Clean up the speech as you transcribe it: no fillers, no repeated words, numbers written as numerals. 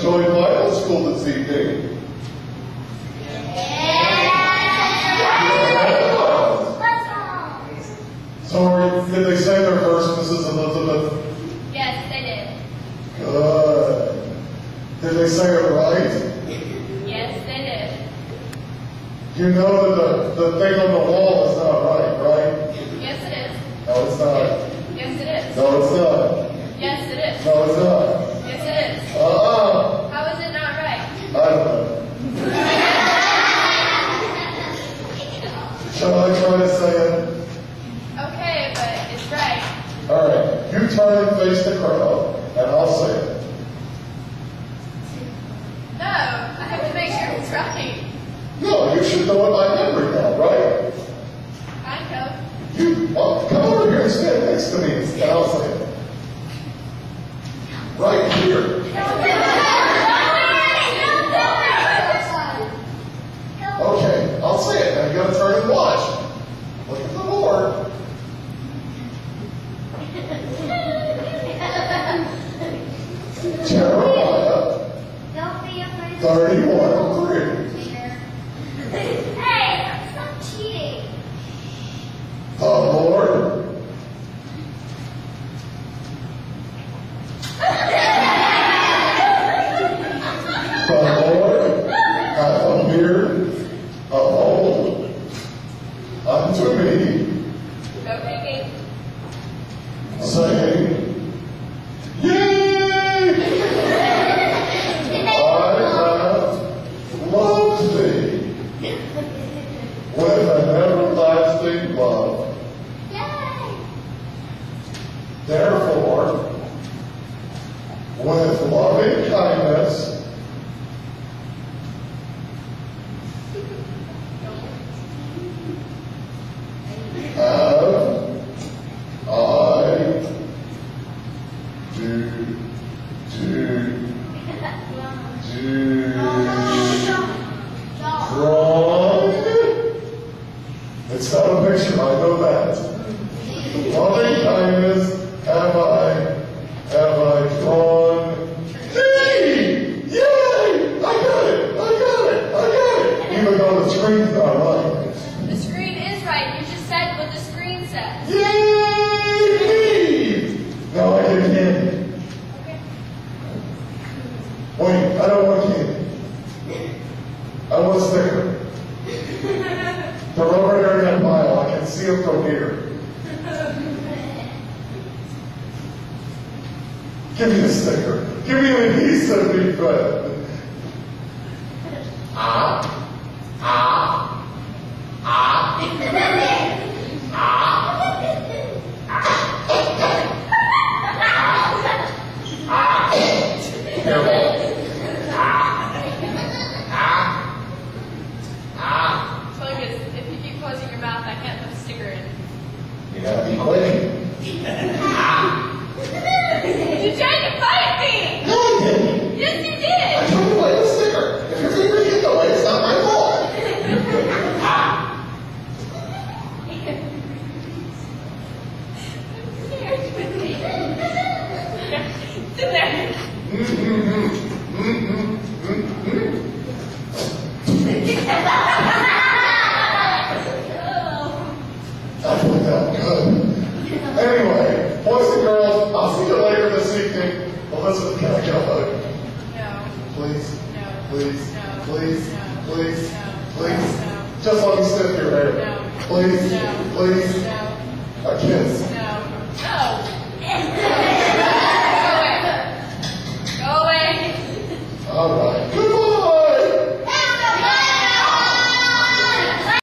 enjoyed Bible school this evening? Sorry, did they say their verse, Mrs. Elizabeth? Yes, they did. Good. Did they say it right? Yes, they did. You know that the thing on the wall is not right? Yes, it is. No, it's not. Yes, it is. No, it's not. Yes, it is. No, it's not. Yes, it is. How is it not right? I don't know. Shall I try to say it? Okay, but it's right. All right. You turn and face the crowd, and I'll say it. No, I have to make sure it's right. No, you should know it by memory now, right? Kind of. Well, come over here and stand next to me, and I'll say it. Right here. Okay, I'll say it. Now you gotta turn and watch. Look at the board. Jeremiah 31:3. Hey, stop cheating. The Lord hath appeared of old unto me, saying, Yea! I have loved thee with an everlasting love. Therefore, with loving kindness, have I drawn. It's not a picture, I know that. Loving kindness have I drawn thee. Yay! I got it. Even though the screen's not right. The screen is right. You just said what the screen says. Yay! Now I get candy. Okay. Wait, I don't want candy. I want a sticker. They're over there in that pile. I can see them from here. Give me a sticker. Give me an adhesive, big friend. If you keep closing your mouth, I can't put a sticker in. You gotta be quick. You tried to fight me! No, I didn't. Yes, you I did! tried to light the sticker. If your fingers get the light, it's not my fault. Sit there. That worked out good. Anyway, boys and girls, I'll see you later this evening. Elizabeth, can I get a hug? No. Please? No. Please? No. Please? No. Please? No. Please? No. Just let me sniff your hair. No. Please? No. Please? No. A kiss. No. No. Go away. Go away. All right.